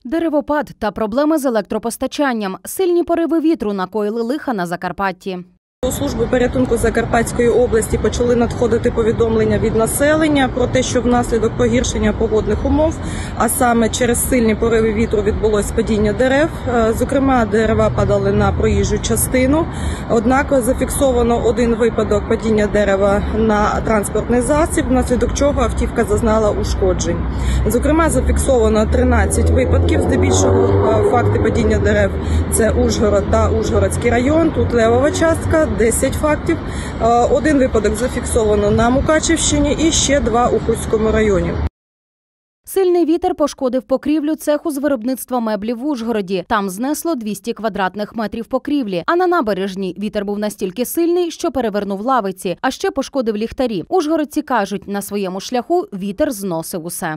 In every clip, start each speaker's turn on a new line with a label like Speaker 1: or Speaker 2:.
Speaker 1: Деревопад та проблеми з електропостачанням. Сильні пориви вітру накоїли лиха на Закарпатті.
Speaker 2: У службу порятунку Закарпатської області почали надходити повідомлення від населення про те, що внаслідок погіршення погодних умов, а саме через сильні пориви вітру відбулось падіння дерев. Зокрема, дерева падали на проїжджу частину. Однак зафіксовано один випадок падіння дерева на транспортний засіб, внаслідок чого автівка зазнала ушкоджень. Зокрема, зафіксовано 13 випадків, здебільшого факти падіння дерев – це Ужгород та Ужгородський район, тут левова частка. 10 фактів. Один випадок зафіксовано на Мукачівщині і ще 2 у Хуському районі.
Speaker 1: Сильний вітер пошкодив покрівлю цеху з виробництва меблів в Ужгороді. Там знесло 200 квадратних метрів покрівлі. А на набережній вітер був настільки сильний, що перевернув лавиці, а ще пошкодив ліхтарі. Ужгородці кажуть, на своєму шляху вітер зносив усе.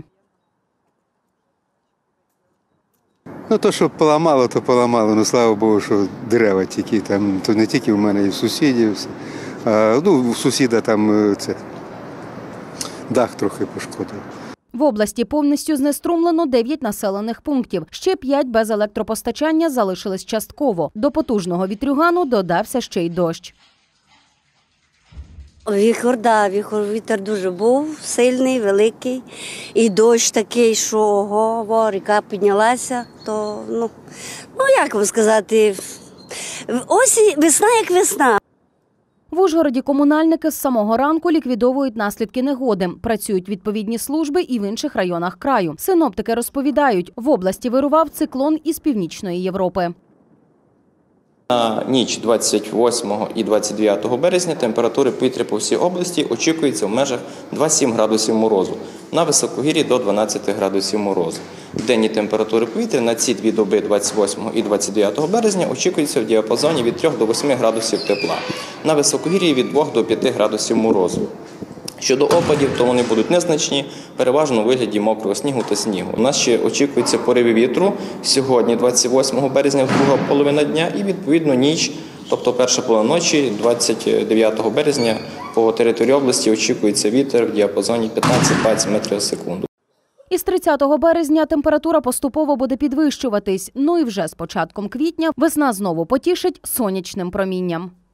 Speaker 3: Ну, то, що поламало, то поламало. Ну, слава Богу, що дерева тільки там, то не тільки в мене, і в сусідів. У сусіда там дах трохи пошкодив.
Speaker 1: В області повністю знеструмлено 9 населених пунктів. Ще 5 без електропостачання залишились частково. До потужного вітрюгану додався ще й дощ.
Speaker 4: Вітер дуже був сильний, великий. І дощ такий, що ого, ріка піднялася. То, як вам сказати, ось весна як весна.
Speaker 1: В Ужгороді комунальники з самого ранку ліквідовують наслідки негоди. Працюють відповідні служби і в інших районах краю. Синоптики розповідають, в області вирував циклон із Північної Європи.
Speaker 5: На ніч 28 і 29 березня температури повітря по всій області очікується в межах 2-7 градусів морозу, на високогір'ї до 12 градусів морозу. Денні температури повітря на ці 2 доби 28 і 29 березня очікуються в діапазоні від 3 до 8 градусів тепла, на високогір'ї від 2 до 5 градусів морозу. Щодо опадів, то вони будуть незначні, переважно у вигляді мокрого снігу та снігу. У нас ще очікуються пориви вітру сьогодні, 28 березня, друга половина дня, і відповідно ніч, тобто перша половина ночі, 29 березня, по території області очікується вітер в діапазоні 15-20 метрів за секунду.
Speaker 1: Із 30 березня температура поступово буде підвищуватись. І вже з початком квітня весна знову потішить сонячним промінням.